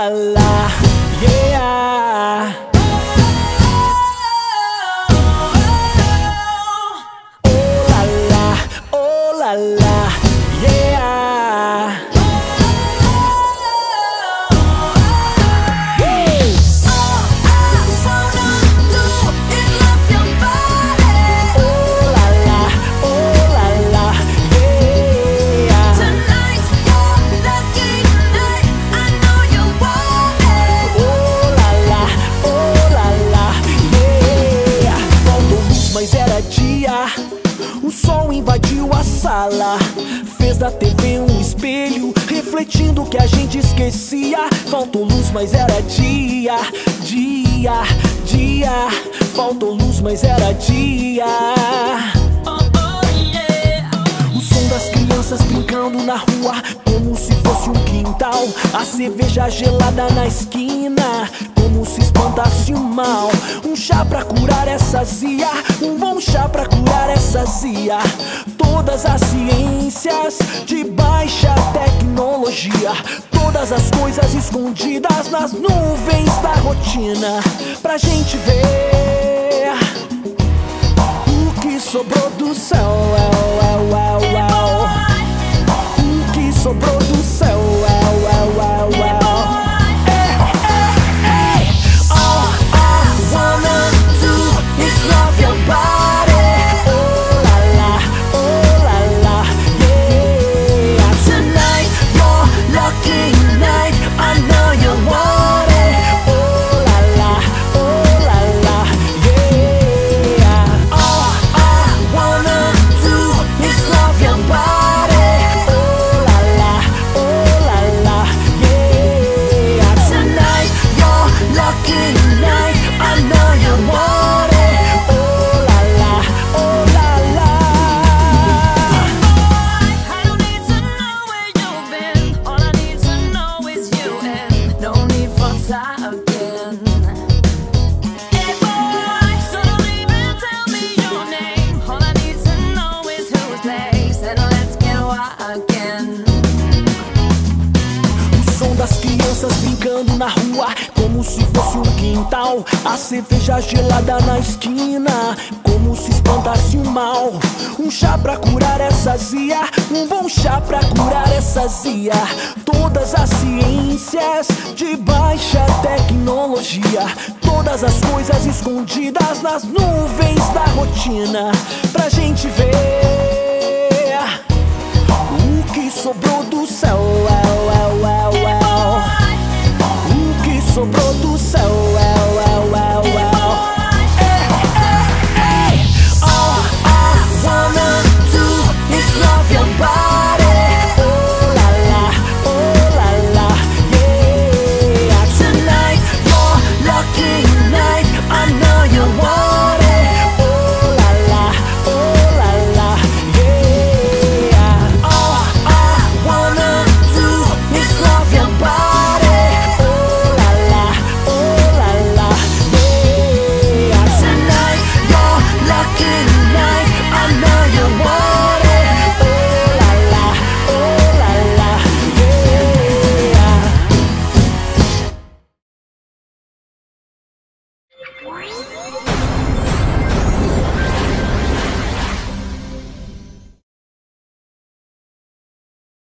la la, yeah. Oh la la, oh la la, yeah. Mas era dia, o sol invadiu a sala, fez da TV um espelho, refletindo o que a gente esquecia. Faltou luz, mas era dia, dia, dia. Faltou luz, mas era dia. O som das crianças brincando na rua, como se fosse um quintal. A cerveja gelada na esquina, como se espantasse o mal. Um chá pra curar essa azia, um bom chá pra curar essa azia. Todas as ciências de baixa tecnologia, todas as coisas escondidas nas nuvens da rotina, pra gente ver o que sobrou do céu. O que sobrou do céu. Das crianças brincando na rua, como se fosse um quintal. A cerveja gelada na esquina, como se espantasse o mal. Um chá pra curar essa azia, um bom chá pra curar essa azia. Todas as ciências de baixa tecnologia, todas as coisas escondidas nas nuvens da rotina, pra gente ver o que sobrou do céu.